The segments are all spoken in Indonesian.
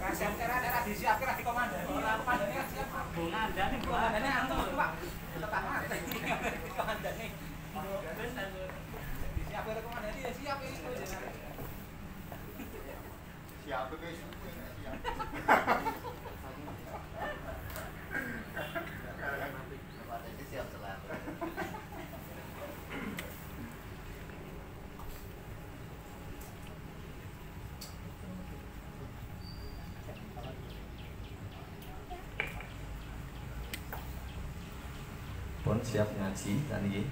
siap era disiapkan di komandan. Ora komandannya siap. Komandannya antum, Pak. Tetap mati. Komandannya. Disiapkan komandannya ya siap itu. Siap guys. Siap. Siap selalu. Pun siap ngaji tadi.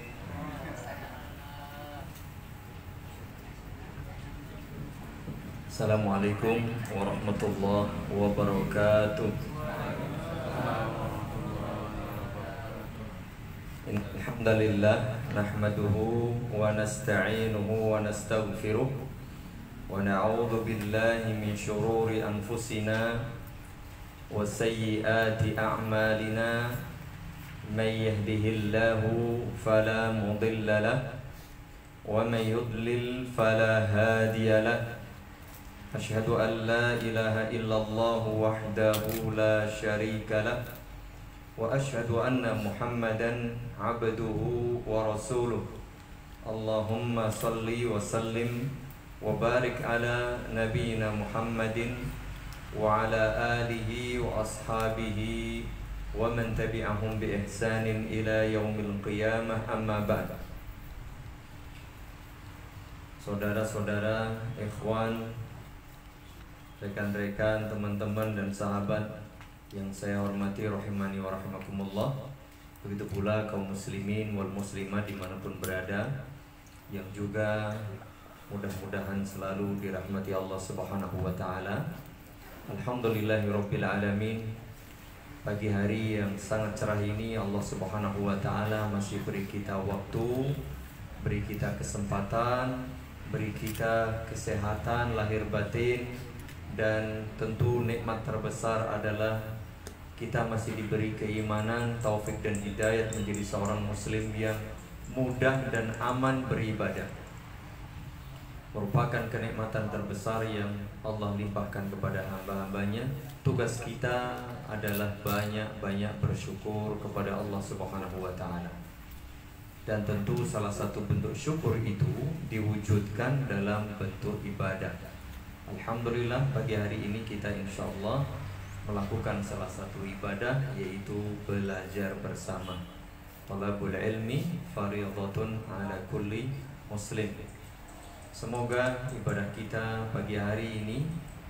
Assalamualaikum warahmatullahi wabarakatuh. Alhamdulillah nahmaduhu wa nasta'inuhu wa nastaghfiruh wa na'udzu billahi min shururi anfusina wa sayyiati a'malina. من يهده الله فلا مضل له ومن يضلل فلا هادي له أشهد أن لا إله إلا الله وحده لا شريك له وأشهد أن محمدا عبده ورسوله اللهم صل وسلم وبارك على نبينا محمد وعلى آله وأصحابه ومن تبعهم بإحسان إلى يوم القيامة أما بعد. Saudara-saudara, ikhwan, rekan-rekan, teman-teman dan sahabat yang saya hormati rahimani wa rahimakumullah. Begitu pula kaum muslimin wal muslimat dimanapun berada, yang juga mudah-mudahan selalu dirahmati Allah subhanahu wa ta'ala. Alhamdulillahirabbil alamin. Pagi hari yang sangat cerah ini Allah subhanahu wa ta'ala masih beri kita waktu, beri kita kesempatan, beri kita kesehatan lahir batin. Dan tentu nikmat terbesar adalah kita masih diberi keimanan, taufik dan hidayat menjadi seorang muslim yang mudah dan aman beribadah. Merupakan kenikmatan terbesar yang Allah limpahkan kepada hamba-hambanya. Tugas kita adalah banyak-banyak bersyukur kepada Allah subhanahu wa ta'ala. Dan tentu salah satu bentuk syukur itu diwujudkan dalam bentuk ibadah. Alhamdulillah pagi hari ini kita insya Allah melakukan salah satu ibadah, yaitu belajar bersama. Talabul ilmi fardhatun ala kulli muslim. Semoga ibadah kita pagi hari ini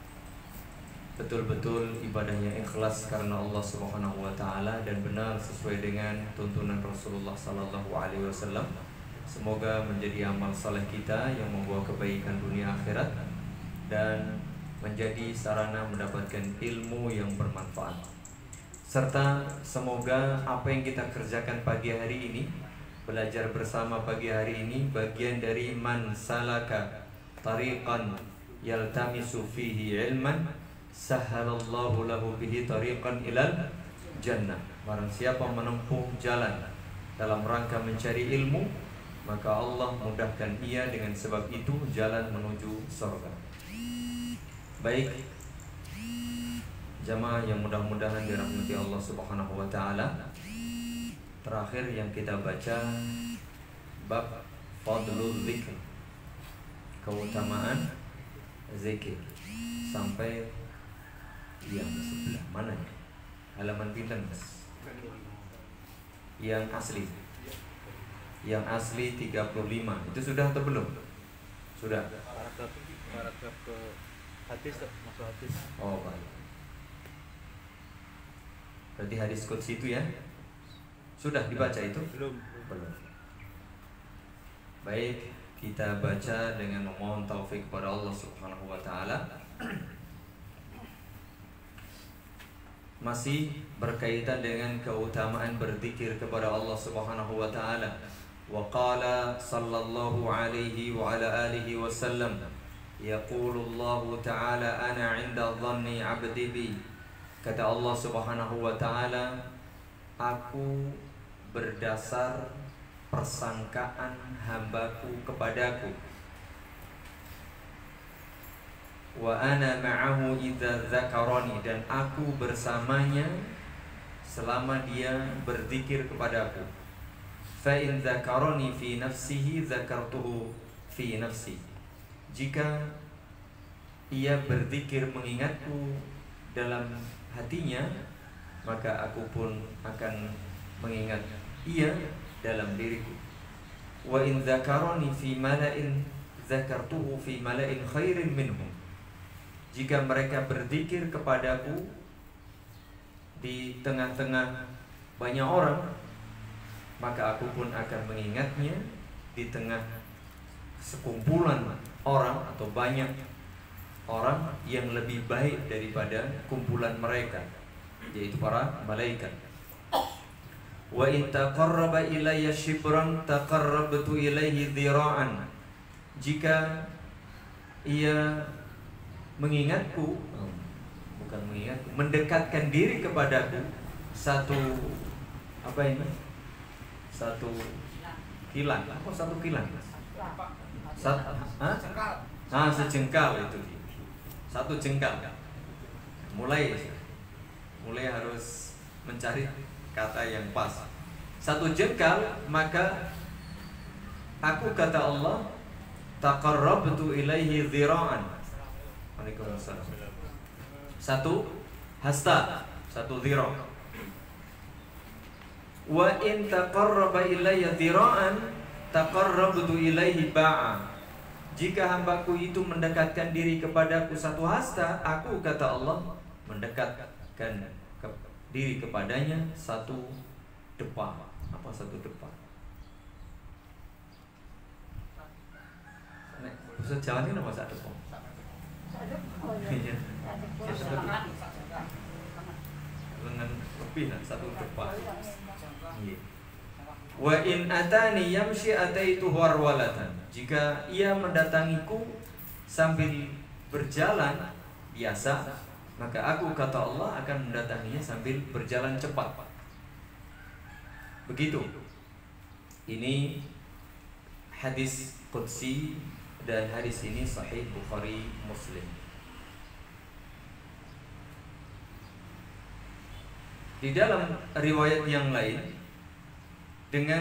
betul-betul ibadah yang ikhlas karena Allah Subhanahu wa ta'ala dan benar sesuai dengan tuntunan Rasulullah sallallahu alaihi wasallam. Semoga menjadi amal saleh kita yang membawa kebaikan dunia akhirat dan menjadi sarana mendapatkan ilmu yang bermanfaat. Serta semoga apa yang kita kerjakan pagi hari ini, belajar bersama pagi hari ini, bagian dari man salaka tariqan yaltamisu fihi ilman sahhalallahu lahu bihi tariqan ilal jannah. Barang siapa menempuh jalan dalam rangka mencari ilmu, maka Allah mudahkan ia dengan sebab itu jalan menuju surga. Baik jamaah yang mudah-mudahan dirahmati Allah subhanahu wa ta'ala, terakhir yang kita baca bab fadlul zikr, keutamaan zikir, sampai yang sebelah mana ya? Halaman pinten mas? Yang asli. Yang asli 35. Itu sudah atau belum? Sudah. Paragraf ke hadis, masuk hadis. Oh baik. Berarti hadis qudsi itu ya? Sudah dibaca itu? Belum. Baik, kita baca dengan memohon taufik kepada Allah subhanahu wa ta'ala. Masih berkaitan dengan keutamaan berzikir kepada Allah subhanahu wa ta'ala. Wa qala sallallahu alaihi wa ala alihi wasallam, yaqulullahu ta'ala ana 'inda dhanni 'abdi bi. Kata Allah subhanahu wa ta'ala, aku berdasar persangkaan hambaku kepadaku. wa ana ma'ahu idza dzakarani, dan aku bersamanya selama dia berzikir kepadaku. Fa in dzakarani fi nafsihi dzakartuhu fi nafsi. Jika ia berzikir mengingatku dalam hatinya, maka aku pun akan mengingat ia dalam diriku. Wa in dzakarani fi mala'in dzakartuhu fi mala'in khairin minhum. Jika mereka berzikir kepadaku di tengah-tengah banyak orang, maka aku pun akan mengingatnya di tengah sekumpulan orang atau banyak orang yang lebih baik daripada kumpulan mereka, yaitu para malaikat. Wa in taqarraba ilayya shibran taqarrabtu ilayhi dhira'an. Jika ia mengingatku, bukan mengingatku, mendekatkan diri kepadaku satu satu kilan. Apa satu kilan? Sejengkal itu. Satu jengkal. Mulai harus mencari kata yang pas. Satu jengkal, maka aku, kata Allah, taqarrabtu ilaihi dhira'an. Waalaikumsalam. Satu hasta, satu dhira'. Wa in taqarraba ilayya dhira'an taqarrabtu ilaihi ba'a. Jika hambaku itu mendekatkan diri kepadaku satu hasta, aku, kata Allah, mendekatkan diri kepadanya satu depa. Apa satu depa? Bahasa Jawa ini nama satu depa. Iya. Lengan lebih lah, satu depa. Iya. Wa in atani yamshi ataituhu warwalatan. Jika ia mendatangiku sambil berjalan biasa, maka aku, kata Allah, akan mendatanginya sambil berjalan cepat. Begitu. Ini hadis qudsi, dan hadis ini sahih Bukhari Muslim. Di dalam riwayat yang lain dengan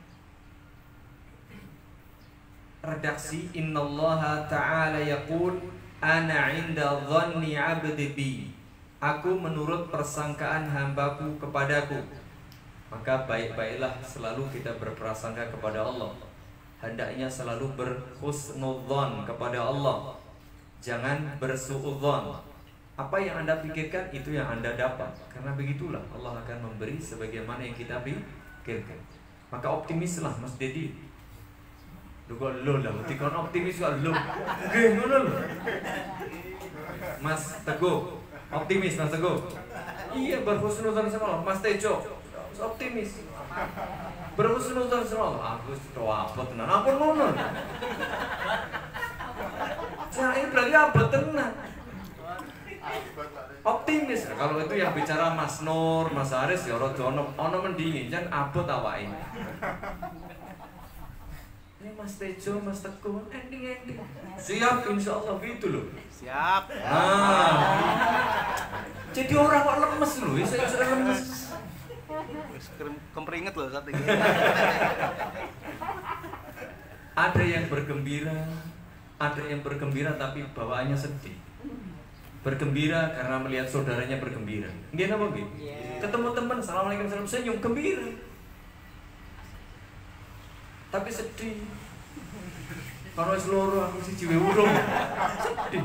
redaksi innallaha ta'ala yaqul ana 'inda dhanni 'abdi bi. Aku menurut persangkaan hambaku kepadaku. Maka baik-baiklah selalu kita berprasangka kepada Allah. Hendaknya selalu berhusnudzon kepada Allah. Jangan bersuudzon. Apa yang Anda pikirkan, itu yang Anda dapat. Karena begitulah Allah akan memberi sebagaimana yang kita pikirkan. Maka optimislah Mas Dedi. Lu kok lo lah, tikon optimis kok lo. Nggih ngono lho. Mas Teguh, optimis Mas Teguh. Iya, berhusnudzon sama Allah. Mas Tejo, optimis. Berhusnudzon sama Allah. Aku apa tenan. Apa ngono? Saya berarti apa tenan? Optimis. Kalau itu yang bicara Mas Nur, Mas Haris, ya ono mendingin, jan abot awake. Ini Mas Tejo, Mas Teguh, ending. Siap insyaallah gitu loh. Siap. Jadi orang kok lemes loh, saya sudah lemes. Kemperinget loh saat ini. Ada yang bergembira tapi bawaannya sedih. Bergembira karena melihat saudaranya bergembira. Nggih napa nggih? Ketemu teman, assalamualaikum, salam, senyum, gembira. Tapi sedih. Kalau loro aku siji wae urung. Sedih.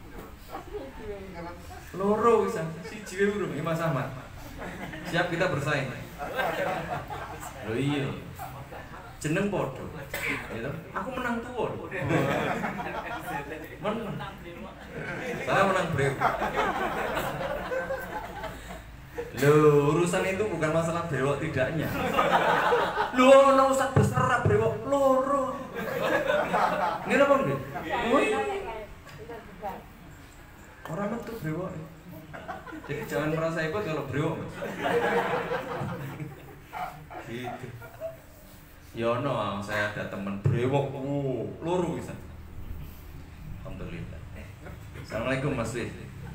Loro wis siji wae urung, Mas Ahmad. Siap kita bersaing. Loh iya. Jeneng padha. Gitu. Aku menang tuwa. Menang. Saya menang brewok. Loh, urusan itu bukan masalah brewok tidaknya. Loh, ana ustaz besar brewok loro. Ngene apa nggih? Orang metu brewok. Jadi jangan merasa hebat kalau brewok. Gitu. Ya no, saya ada teman brewok, loro bisa. Alhamdulillah. Assalamualaikum Mas Wid.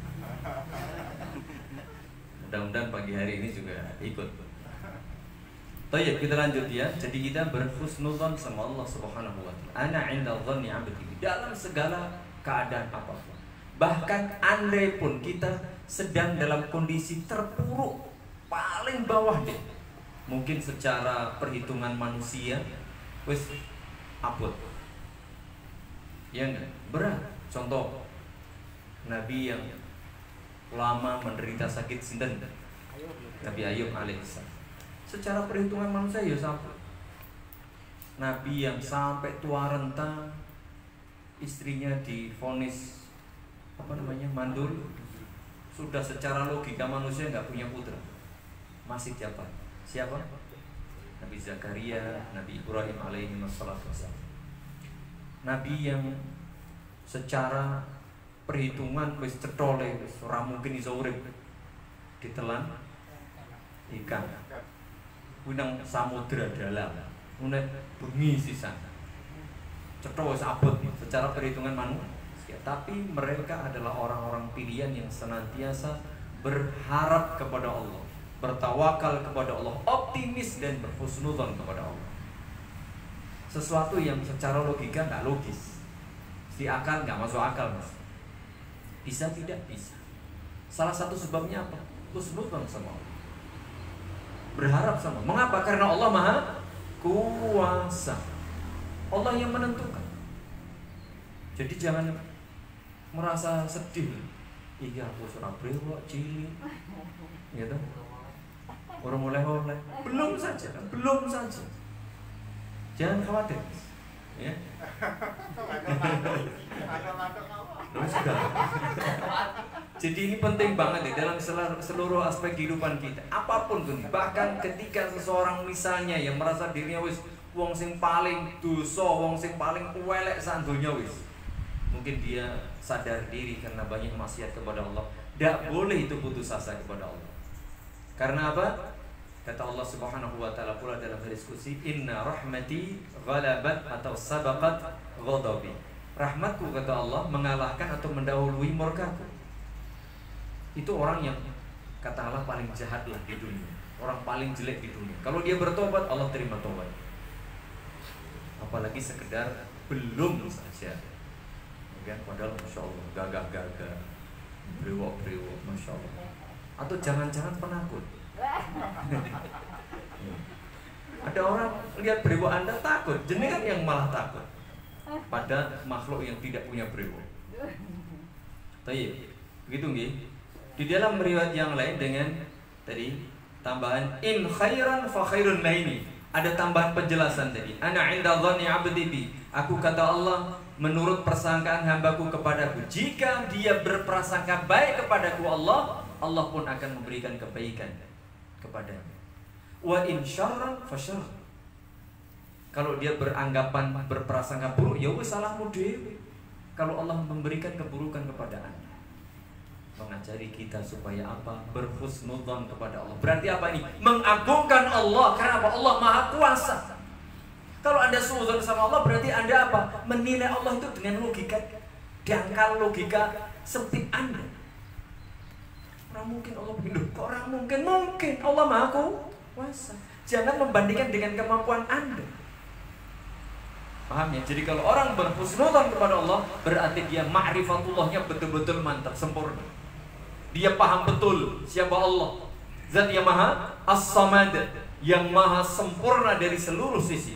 Mudah-mudahan pagi hari ini juga ikut. Baik, kita lanjut ya. Jadi kita berhusnudzon sama Allah Subhanahu wa taala. Ana 'inda dhanni 'abdi, dalam segala keadaan apapun. Bahkan andai pun kita sedang dalam kondisi terpuruk paling bawah deh. Mungkin secara perhitungan manusia wis abot. Ya enggak? Berat. Contoh Nabi yang lama menderita sakit sinten? Nabi Ayub alaihissalam. Secara perhitungan manusia ya sama. Nabi yang sampai tua renta, istrinya divonis mandul, sudah secara logika manusia nggak punya putra. Masih siapa? Nabi Zakaria, Nabi Ibrahim alaihi wassalam. Nabi yang secara perhitungan wis cetole, wis ora mungkin iso urip ditelan ikan. Winang samudra dalam, unek bengi sisan. Cetha wis abot secara perhitungan manusia, tapi mereka adalah orang-orang pilihan yang senantiasa berharap kepada Allah, bertawakal kepada Allah, optimis dan berhusnudzon kepada Allah. Sesuatu yang secara logika nggak logis, di akal nggak masuk akal, Mas. Bisa tidak bisa. Salah satu sebabnya apa? Husnudzon sama Allah. Berharap sama. Mengapa? Karena Allah Maha Kuasa. Allah yang menentukan. Jadi jangan merasa sedih. Iya aku surah brewok cilik. Gitu. Orang oleh-oleh. Belum saja. Jangan khawatir. Ya. Jadi ini penting banget ya dalam seluruh aspek kehidupan kita. Apapun tuh, bahkan ketika seseorang misalnya yang merasa dirinya wis wong sing paling dosa, wong sing paling elek sak donya wis. Mungkin dia sadar diri karena banyak maksiat kepada Allah. Tidak boleh itu putus asa kepada Allah. Karena apa? Kata Allah Subhanahu wa taala pula dalam hadis qudsi, "Inna rahmati ghalabat atau sabaqat ghadabi." Rahmatku, kata Allah, mengalahkan atau mendahului murkaku. Itu orang yang kata Allah paling jahat lah di dunia, orang paling jelek di dunia. Kalau dia bertobat, Allah terima tobat. Apalagi sekedar belum saja, kan? Padahal masya Allah gagah-gagah, brewok-brewok, masya Allah. Atau jangan-jangan penakut. Ada orang lihat brewok Anda takut, jenengan yang malah takut pada makhluk yang tidak punya brewok. Tapi begitu nggih. Di dalam riwayat yang lain dengan tadi tambahan in khairan fa khairun laini. Ada tambahan penjelasan tadi. Ana 'inda dhanni 'abdi bi. Aku kata Allah menurut persangkaan hambaku kepadaku. Jika dia berprasangka baik kepadaku Allah pun akan memberikan kebaikan kepadanya. Wa in syarran fa syarr. Kalau dia berprasangka buruk, ya wis salahmu dhewe. Kalau Allah memberikan keburukan kepada Anda. Mengajari kita supaya apa? Berhusnudzon kepada Allah. Berarti apa ini? Mengagungkan Allah. Kenapa? Allah Maha Kuasa. Kalau Anda suudzon sama Allah, berarti Anda apa? Menilai Allah itu dengan logika dangkal, logika sempit Anda. Orang mungkin Allah hidup. Kok orang mungkin? Mungkin. Allah Maha Kuasa. Jangan membandingkan dengan kemampuan Anda. Paham ya? Jadi kalau orang berhusnudzon kepada Allah, berarti dia ma'rifatullahnya betul-betul mantap, sempurna. Dia paham betul siapa Allah. Zat yang Maha As-Samad, yang Maha sempurna dari seluruh sisi.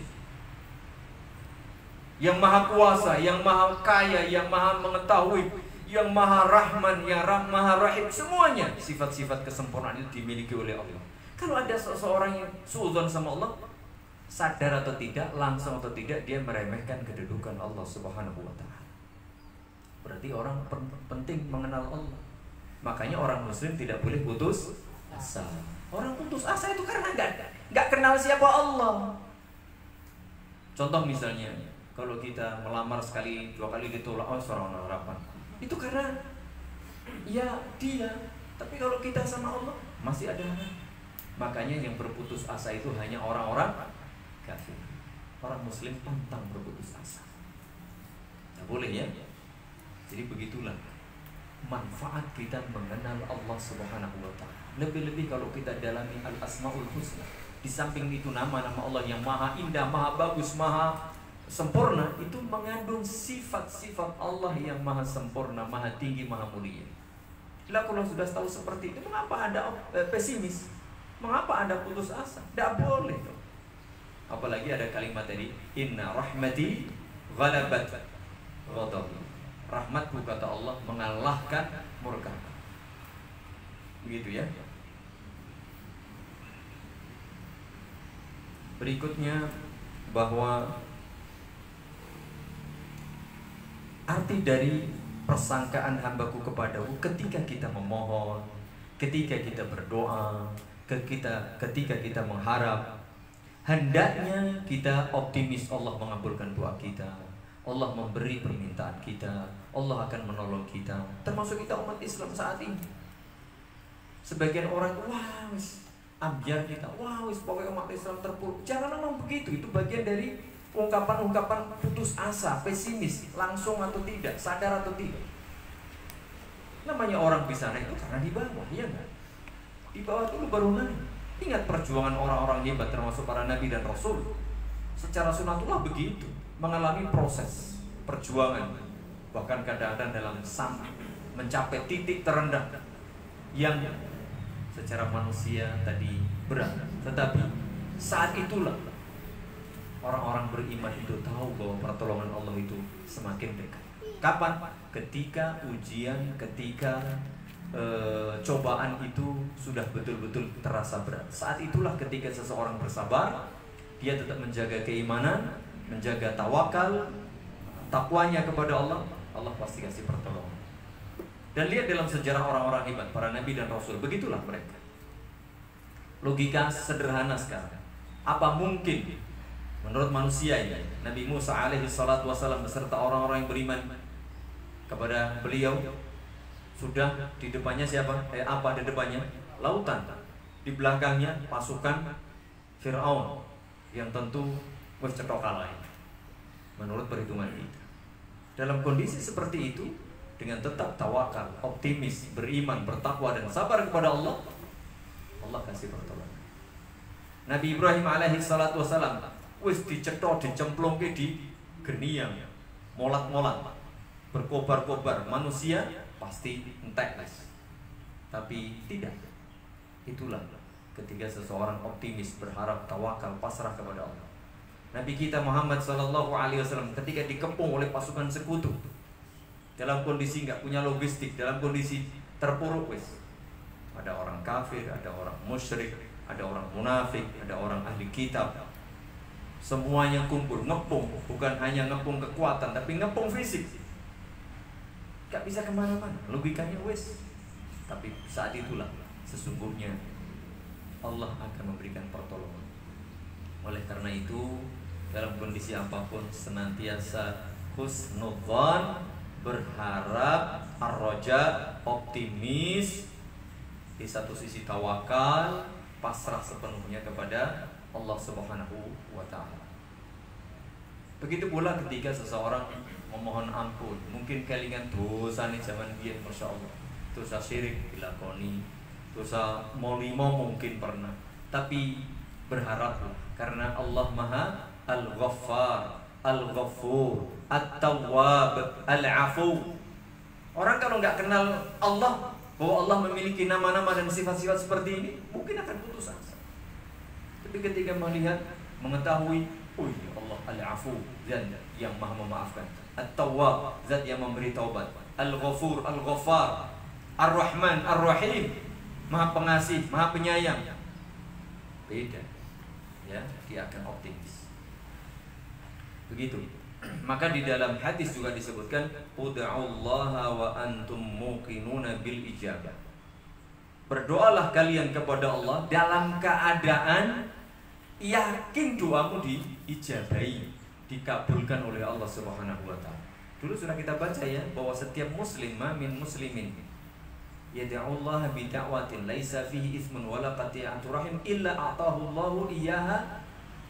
Yang Maha Kuasa, yang Maha Kaya, yang Maha Mengetahui, yang Maha Rahman, yang Maha Rahim. Semuanya sifat-sifat kesempurnaan itu dimiliki oleh Allah. Kalau ada seseorang yang suudzon sama Allah, sadar atau tidak, langsung atau tidak, dia meremehkan kedudukan Allah Subhanahu wa taala. Berarti orang penting mengenal Allah. Makanya orang muslim tidak boleh putus asa. Orang putus asa itu karena enggak kenal siapa Allah. Contoh misalnya, kalau kita melamar sekali, 2 kali ditolak, seorang harapan. Itu karena ya dia. Tapi kalau kita sama Allah masih ada. Makanya yang berputus asa itu hanya orang-orang kafir. Orang muslim pantang berputus asa. Nah, boleh ya? Jadi begitulah manfaat kita mengenal Allah Subhanahu wa Ta'ala. Lebih-lebih kalau kita dalami Al-Asmaul Husna. Di samping itu nama-nama Allah yang maha indah, maha bagus, maha sempurna, itu mengandung sifat-sifat Allah yang maha sempurna, maha tinggi, maha mulia. Lah kalau sudah tahu seperti itu, mengapa Anda pesimis? Mengapa Anda putus asa? Tidak boleh. Apalagi ada kalimat tadi, inna rahmati ghalabat ghadabi. Rahmatku, kata Allah, mengalahkan murka. Begitu ya. Berikutnya bahwa arti dari persangkaan hambaku kepadamu ketika kita memohon, ketika kita berdoa, ketika kita mengharap, hendaknya kita optimis Allah mengabulkan doa kita, Allah memberi permintaan kita, Allah akan menolong kita. Termasuk kita umat Islam saat ini. Sebagian orang, wah wis ambiar kita, wah wis pokoknya umat Islam terpuruk. Jangan ngomong begitu, itu bagian dari ungkapan-ungkapan putus asa, pesimis, langsung atau tidak, sadar atau tidak. Namanya orang bisa naik itu karena di bawah, ya kan? Di bawah dulu baru naik. Ingat perjuangan orang-orang hebat termasuk para nabi dan rasul. Secara sunatullah begitu, mengalami proses perjuangan, bahkan kadang-kadang dalam sampai mencapai titik terendah yang secara manusia tadi berat, tetapi saat itulah orang-orang beriman itu tahu bahwa pertolongan Allah itu semakin dekat. Kapan? Ketika ujian, ketika cobaan itu sudah betul-betul terasa berat. Saat itulah ketika seseorang bersabar, dia tetap menjaga keimanan, menjaga tawakal, takwanya kepada Allah, Allah pasti kasih pertolongan. Dan lihat dalam sejarah orang-orang hebat, para nabi dan rasul, begitulah mereka. Logika sederhana sekarang. Apa mungkin menurut manusia ini Nabi Musa alaihi salatu wasallam beserta orang-orang yang beriman kepada beliau, sudah di depannya siapa? Apa di depannya? Lautan. Di belakangnya pasukan Fir'aun yang tentu bercetok kalah menurut perhitungan kita. Dalam kondisi seperti itu, dengan tetap tawakal, optimis, beriman, bertakwa dan sabar kepada Allah, Allah kasih pertolongan. Nabi Ibrahim alaihi salatu wasallam wis dicetok, dicemplungke di geniang, molat-molat, berkobar-kobar, manusia pasti entek, tapi tidak. Itulah ketika seseorang optimis, berharap, tawakal, pasrah kepada Allah. Nabi kita Muhammad sallallahu alaihi wasallam ketika dikepung oleh pasukan sekutu, dalam kondisi nggak punya logistik, dalam kondisi terpuruk, wis. Ada orang kafir, ada orang musyrik, ada orang munafik, ada orang ahli kitab. Semuanya kumpul, ngepung, bukan hanya ngepung kekuatan, tapi ngepung fisik. Gak bisa kemana-mana, logikanya wis. Tapi saat itulah sesungguhnya Allah akan memberikan pertolongan. Oleh karena itu, dalam kondisi apapun senantiasa husnudzan, berharap, ar-raja, optimis, di satu sisi tawakal, pasrah sepenuhnya kepada Allah Subhanahu wa Ta'ala. Begitu pula ketika seseorang memohon ampun, mungkin kelingan dosa nih zaman biyen, masya Allah, dosa syirik dilakoni, dosa molimo mungkin pernah, tapi berharaplah karena Allah Maha Al-Ghaffar, Al-Ghafur, At-Tawwab, Al-Afu. Orang kalau nggak kenal Allah, bahwa Allah memiliki nama-nama dan sifat-sifat seperti ini, mungkin akan putus asa. Tapi ketika melihat, mengetahui, oh ya Allah Al-Afu, Zat yang Maha memaafkan, At-Tawwab, Zat yang memberi taubat, Al-Ghafur, Al-Ghaffar, Ar-Rahman, Ar-Rahim, Maha pengasih, Maha penyayang. Beda, ya, dia akan optimis. Begitu. Maka di dalam hadis juga disebutkan, ud'ullaha wa antum muqinuna bil ijabah. Berdoalah kalian kepada Allah dalam keadaan yakin doamu diijabahi, dikabulkan oleh Allah Subhanahu wa Ta'ala. Dulu sudah kita baca ya, bahwa setiap muslim, ma min muslimin yad'ullaha bi da'watin laisa fihi ismun wala qati'atu rahim illa a'tahu Allahu iyyaha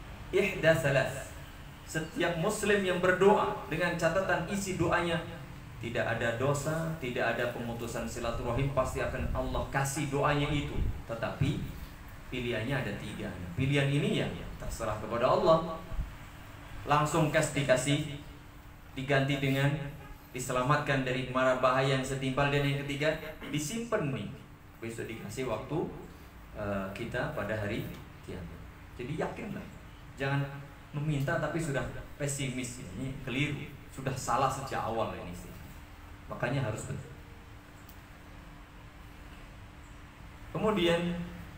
ihda salas. Setiap muslim yang berdoa dengan catatan isi doanya tidak ada dosa, tidak ada pemutusan silaturahim, pasti akan Allah kasih doanya itu. Tetapi pilihannya ada 3. Pilihan ini ya terserah kepada Allah. Langsung dikasih, diganti dengan diselamatkan dari mara bahaya yang setimpal. Dan yang ketiga, disimpan nih, besok dikasih waktu kita pada hari kiamat. Jadi yakinlah, jangan meminta tapi sudah pesimis, ini keliru, sudah salah sejak awal ini sih. Makanya harus betul. Kemudian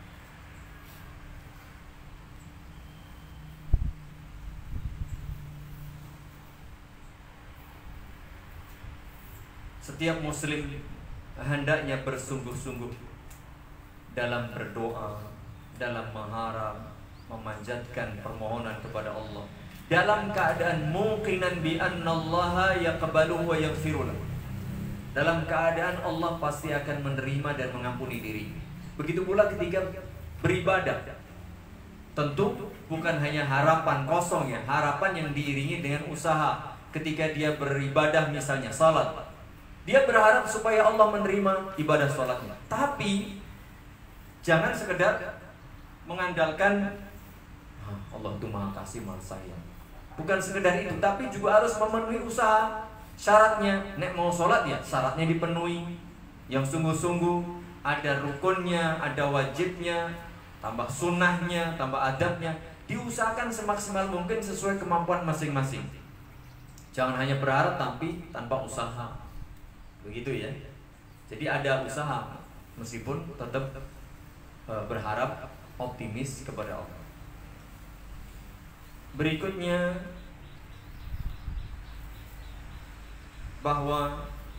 setiap muslim hendaknya bersungguh-sungguh dalam berdoa, dalam mengharap, memanjatkan permohonan kepada Allah, dalam keadaan muqinan bi annallaha yaqbaluhu wa yaghfiru lahu. Dalam keadaan Allah pasti akan menerima dan mengampuni diri. Begitu pula ketika beribadah. Tentu bukan hanya harapan kosong ya, harapan yang diiringi dengan usaha. Ketika dia beribadah misalnya salat, dia berharap supaya Allah menerima ibadah salatnya. Tapi jangan sekedar mengandalkan Allah itu maha kasih, maha sayang. Bukan sekedar itu, tapi juga harus memenuhi usaha. Syaratnya, nek mau sholat ya syaratnya dipenuhi, yang sungguh-sungguh, ada rukunnya, ada wajibnya, tambah sunnahnya, tambah adabnya. Diusahakan semaksimal mungkin sesuai kemampuan masing-masing. Jangan hanya berharap tapi tanpa usaha. Begitu ya. Jadi ada usaha meskipun tetap berharap, optimis kepada Allah. Berikutnya, bahwa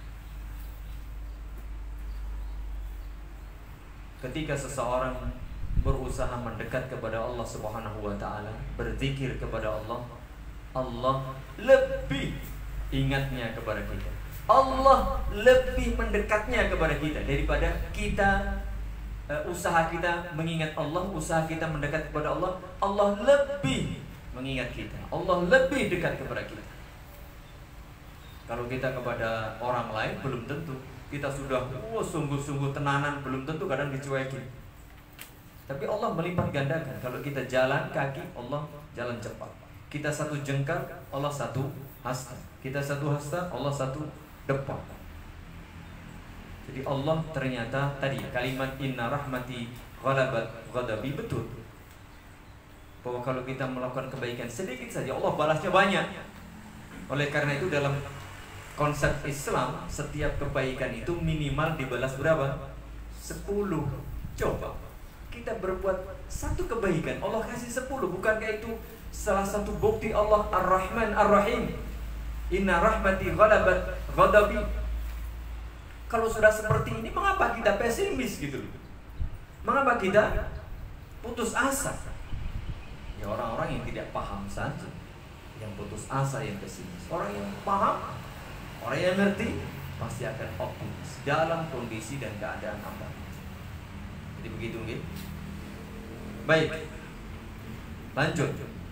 ketika seseorang berusaha mendekat kepada Allah Subhanahu wa taala, berzikir kepada Allah, Allah lebih ingatnya kepada kita. Allah lebih mendekatnya kepada kita daripada kita usaha kita mengingat Allah, usaha kita mendekat kepada Allah. Allah lebih mengingat kita, Allah lebih dekat kepada kita. Kalau kita kepada orang lain belum tentu. Kita sudah sungguh-sungguh tenanan, belum tentu, kadang dicuekin. Tapi Allah melipat gandakan. Kalau kita jalan kaki, Allah jalan cepat. Kita satu jengkal, Allah satu hasta. Kita satu hasta, Allah satu depan. Jadi Allah ternyata tadi kalimat inna rahmati ghalabat ghadabi, betul. Bahwa kalau kita melakukan kebaikan sedikit saja, Allah balasnya banyak. Oleh karena itu dalam konsep Islam, setiap kebaikan itu minimal dibalas berapa? 10. Coba kita berbuat satu kebaikan, Allah kasih 10. Bukankah itu salah satu bukti Allah Ar-Rahman Ar-Rahim? Inna rahmati ghalabat ghadabi. Kalau sudah seperti ini, mengapa kita pesimis gitu? Mengapa kita putus asa? Ya orang-orang yang tidak paham saja yang putus asa, yang pesimis. Orang yang paham, orang yang ngerti pasti akan optimis dalam kondisi dan keadaan apa. Jadi begitu nggih. Baik. Lanjut.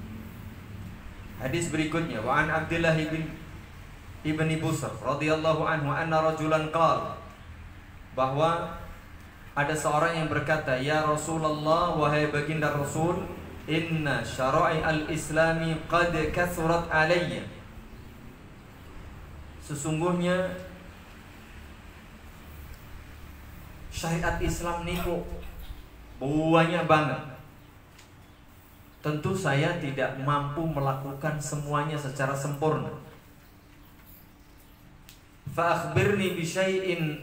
Hadis berikutnya, wa an Abdullah ibn Busr radhiyallahu anhu anna rajulan qala, bahwa ada seorang yang berkata, ya Rasulullah, wahai baginda Rasul, inna syara'i al-islami qad kathurat alayya. Sesungguhnya syariat Islam ini kok banyak banget. Tentu saya tidak mampu melakukan semuanya secara sempurna. Fa akhbirni bi syai'in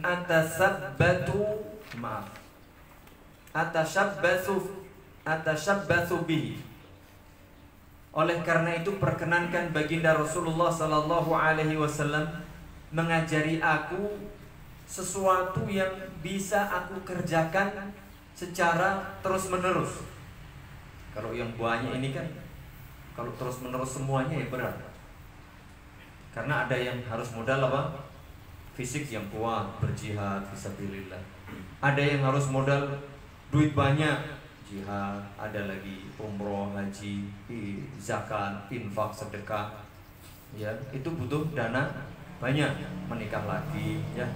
atashabbathu bihi. Oleh karena itu perkenankan baginda Rasulullah sallallahu alaihi wasallam mengajari aku sesuatu yang bisa aku kerjakan secara terus-menerus. Kalau yang banyak ini kan, kalau terus-menerus semuanya ya berat. Karena ada yang harus modal apa? Fisik yang kuat, berjihad fisabilillah. Ada yang harus modal duit banyak, jihad. Ada lagi umroh, haji, zakat, infak, sedekah. Ya, itu butuh dana banyak menikah lagi, ya.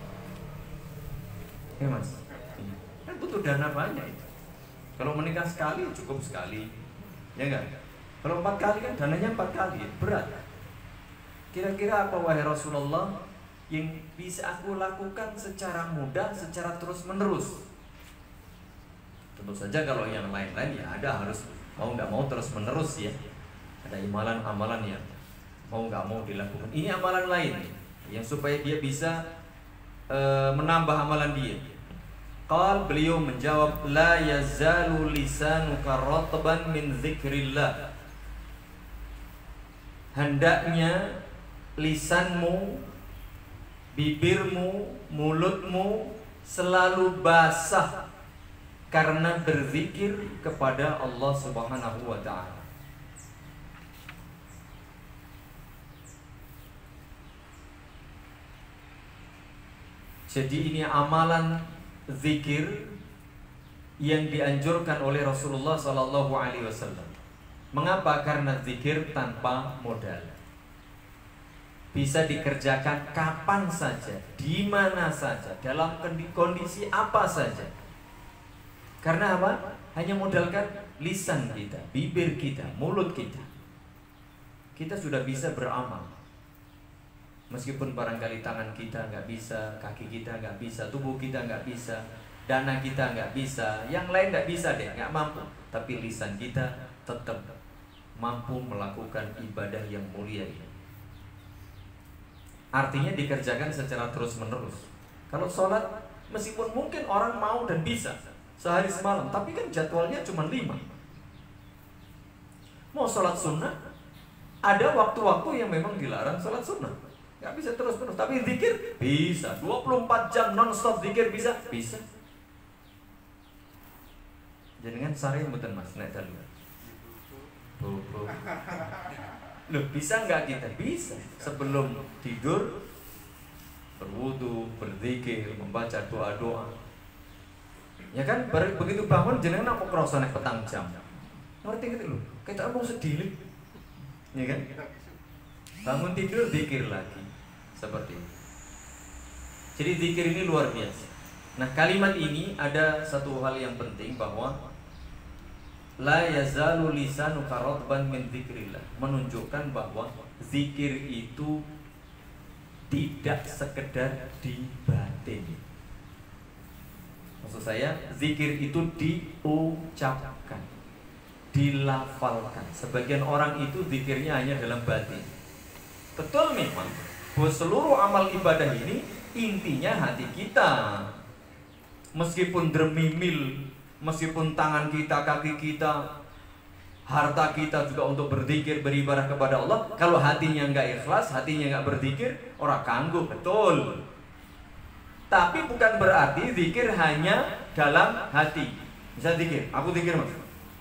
Ya Mas, kan butuh dana banyak itu. Kalau menikah sekali cukup sekali, ya enggak? Kalau 4 kali kan dananya 4 kali, berat. Kira-kira apa wahai Rasulullah yang bisa aku lakukan secara mudah, secara terus menerus? Tentu saja kalau yang lain-lain ya ada, harus mau nggak mau terus menerus ya. Ada amalan-amalan yang mau nggak mau dilakukan. Ini amalan lain yang supaya dia bisa menambah amalan dia. Beliau menjawab, la yazalu lisanuka ratban min dzikrillah. Hendaknya lisanmu, bibirmu, mulutmu selalu basah karena berzikir kepada Allah Subhanahu wa ta'ala. Jadi ini amalan zikir yang dianjurkan oleh Rasulullah Sallallahu Alaihi Wasallam. Mengapa? Karena zikir tanpa modal, bisa dikerjakan kapan saja, di mana saja, dalam kondisi apa saja. Karena apa? Hanya modalkan lisan kita, bibir kita, mulut kita. Kita sudah bisa beramal. Meskipun barangkali tangan kita nggak bisa, kaki kita nggak bisa, tubuh kita nggak bisa, dana kita nggak bisa, yang lain nggak bisa deh, nggak mampu. Tapi lisan kita tetap mampu melakukan ibadah yang mulia ini. Artinya dikerjakan secara terus menerus. Kalau sholat, meskipun mungkin orang mau dan bisa sehari semalam, tapi kan jadwalnya cuma 5. Mau sholat sunnah, ada waktu-waktu yang memang dilarang sholat sunnah. Gak bisa terus-terus, tapi zikir bisa. 24 jam non-stop zikir bisa? Bisa. Jangan sari mboten Mas, naik tadi. Loh, bisa nggak kita? Bisa. Sebelum tidur berwudu, berzikir, membaca doa-doa. Ya kan, begitu bangun jenengan apa kerasa naik petang jam. Ngerti gitu loh. Kita mau sedih. Ya kan? Bangun tidur zikir lagi. Seperti itu. Jadi zikir ini luar biasa. Nah, kalimat ini ada satu hal yang penting, bahwa la yazalu lisanuka ratban min dzikrillah, menunjukkan bahwa zikir itu tidak sekedar di batin. Maksud saya, zikir itu diucapkan, dilafalkan. Sebagian orang itu zikirnya hanya dalam batin. Betul memang bahwa seluruh amal ibadah ini intinya hati kita. Meskipun dermimil, meskipun tangan kita, kaki kita, harta kita juga untuk berzikir, beribadah kepada Allah, kalau hatinya nggak ikhlas, hatinya nggak berzikir, orang kanggu, betul. Tapi bukan berarti zikir hanya dalam hati. Bisa zikir, aku zikir Mas.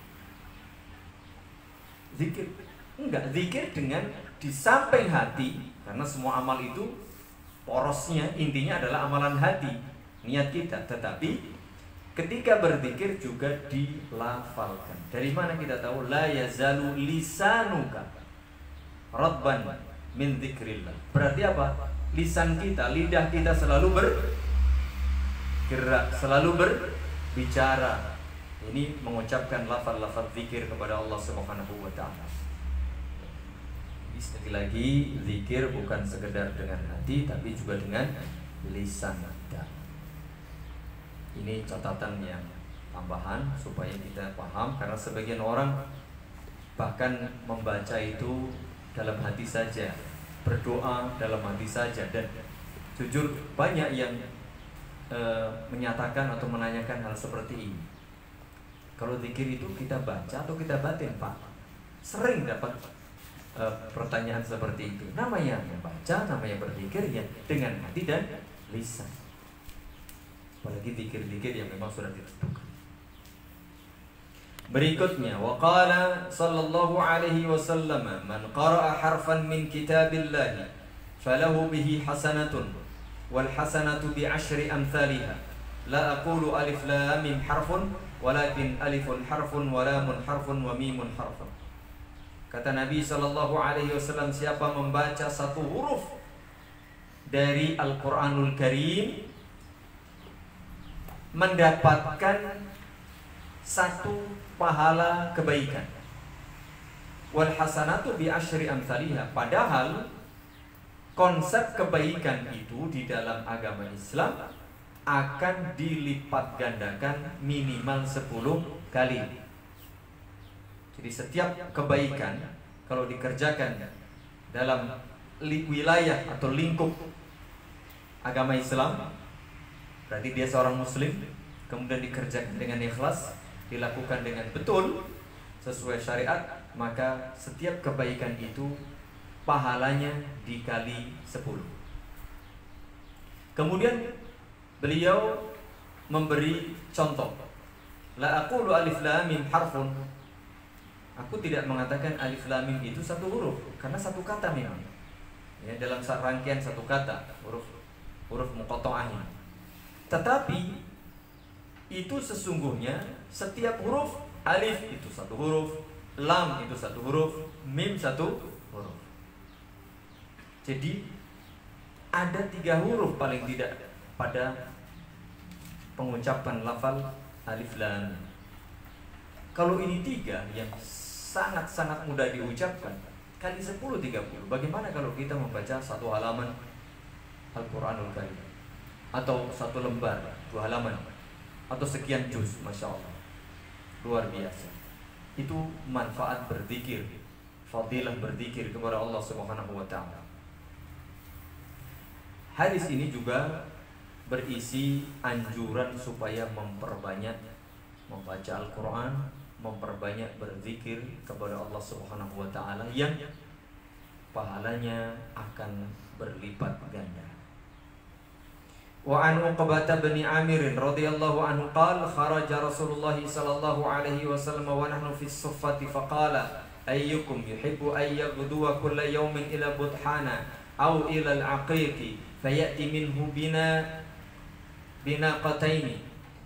Zikir, enggak, zikir dengan di samping hati. Karena semua amal itu porosnya, intinya adalah amalan hati, niat kita. Tetapi ketika berzikir juga dilafalkan. Dari mana kita tahu? La yazalu lisanuka ratban min dzikrillah. Berarti apa? Lisan kita, lidah kita selalu bergerak, selalu berbicara. Ini mengucapkan lafaz-lafaz zikir kepada Allah Subhanahu wa ta'ala. Sekali lagi, zikir bukan sekedar dengan hati, tapi juga dengan lisan kita. Ini catatan yang tambahan supaya kita paham, karena sebagian orang bahkan membaca itu dalam hati saja, berdoa dalam hati saja, dan jujur banyak yang menyatakan atau menanyakan hal seperti ini. Kalau zikir itu kita baca atau kita batin, Pak? Sering dapat pertanyaan seperti itu. Namanya membaca, namanya berzikir ya dengan hati dan lisan. Apalagi zikir-zikir yang memang sudah ditentukan. Berikutnya, waqala sallallahu alaihi wasallam, man qara'a harfan min kitabillah falahu bihi hasanatun wal hasanatu bi 10 amsalha. La aqulu alif lam mim harfun walakin alifun harfun wa lamun harfun wa mimun harfun. Kata Nabi Sallallahu Alaihi Wasallam, siapa membaca satu huruf dari Al-Quranul Karim mendapatkan satu pahala kebaikan. Wal hasanatu bi asyri amsalihha. Padahal konsep kebaikan itu di dalam agama Islam akan dilipat gandakan minimal 10 kali. Jadi setiap kebaikan kalau dikerjakan dalam wilayah atau lingkup agama Islam, berarti dia seorang muslim, kemudian dikerjakan dengan ikhlas, dilakukan dengan betul sesuai syariat, maka setiap kebaikan itu pahalanya dikali 10. Kemudian beliau memberi contoh. La aqulu alif lam mim harfun. Aku tidak mengatakan alif lam mim itu satu huruf, karena satu kata memang. Ya, dalam rangkaian satu kata, huruf muqatta'ahnya. Tetapi itu sesungguhnya setiap huruf, alif itu satu huruf, lam itu satu huruf, mim satu huruf. Jadi ada 3 huruf paling tidak pada pengucapan lafal alif lam. Kalau ini 3 yang sangat-sangat mudah diucapkan, kali 10 30. Bagaimana kalau kita membaca satu halaman Al-Quranul Karim, atau satu lembar 2 halaman, atau sekian juz, Masya Allah, luar biasa. Itu manfaat berzikir, fadilah berzikir kepada Allah Subhanahu wa ta'ala. Hadis ini juga berisi anjuran supaya memperbanyak membaca Al-Quran, memperbanyak berzikir kepada Allah Subhanahu wa ta'ala yang pahalanya akan berlipat ganda. Wa an Uqbah bin Amir radhiyallahu anhu qala kharaja Rasulullah sallallahu alaihi wasallam wa nahnu fi as-suffati faqala ayyukum yuhibbu an yaghduwa kulla yawmin ila buthana aw ila al-aqiqi fayati minhu binaqataini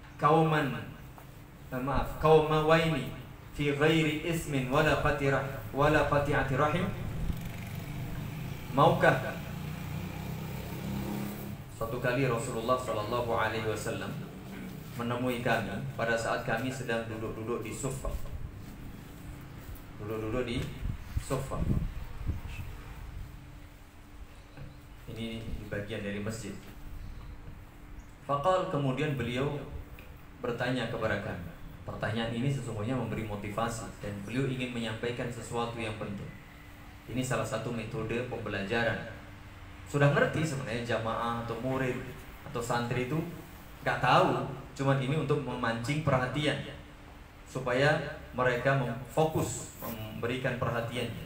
qaumawaini fi ghairi ismin wala qati'ati rahim. Maukah? Suatu kali Rasulullah sallallahu alaihi wasallam menemui kami pada saat kami sedang duduk-duduk di suffa. Duduk-duduk di suffa. Ini di bagian dari masjid. Faqal, kemudian beliau bertanya kepada kami. Pertanyaan ini sesungguhnya memberi motivasi dan beliau ingin menyampaikan sesuatu yang penting. Ini salah satu metode pembelajaran. Sudah ngerti sebenarnya jamaah atau murid atau santri itu nggak tahu, cuman ini untuk memancing perhatian supaya mereka fokus memberikan perhatiannya.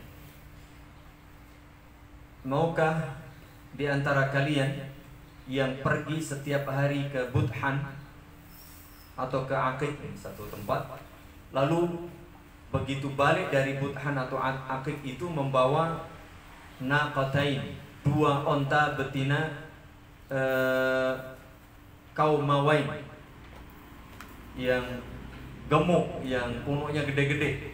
Maukah di antara kalian yang pergi setiap hari ke Budhan atau ke Aqiq, satu tempat, lalu begitu balik dari Budhan atau Aqiq itu membawa naqatain, 2 onta betina qaumawain yang gemuk, yang punuknya gede-gede,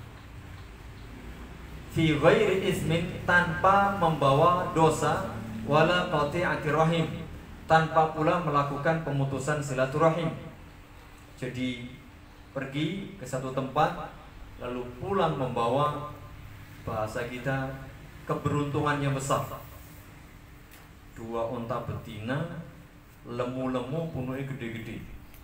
fi ghairi ismin, tanpa membawa dosa, wala qati'ati rahim, tanpa pula melakukan pemutusan silaturahim. Jadi pergi ke satu tempat lalu pulang membawa, bahasa kita, keberuntungan yang besar. 2 onta betina, lemu-lemu, punuknya gede-gede.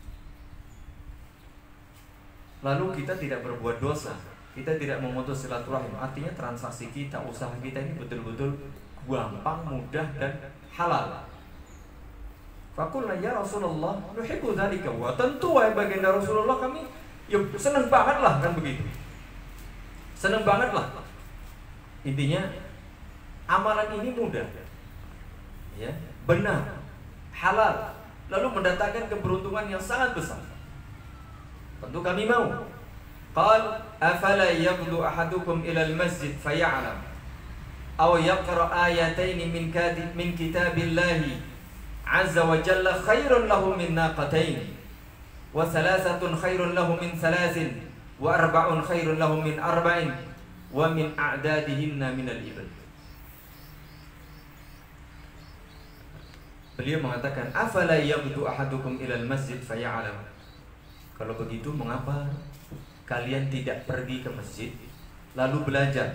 Lalu kita tidak berbuat dosa, kita tidak memutus silaturahim. Artinya transaksi kita, usaha kita ini betul-betul gampang, mudah, dan halal. Faqulna ya Rasulullah nuhibbu dzalika. Wa tentu wahai baginda Rasulullah, kami ya senang banget lah kan begitu. Senang banget lah. Intinya amalan ini mudah, ya, benar, halal, lalu mendatangkan keberuntungan yang sangat besar. Tentu kami mau. Qal afala yaghdu ahadukum ila al-masjid faya'lam aw yaqra ayatayn min kitabillahi azza wa jalla khairun lahu min naqatain wa thalathatun khairun lahu min thalathin wa arba'un khairun lahu min arba'in wa min a'dadihinna min al-ibil. Beliau mengatakan, afala yabdu ahadukum ilal masjid faya'lam. Kalau begitu mengapa kalian tidak pergi ke masjid lalu belajar?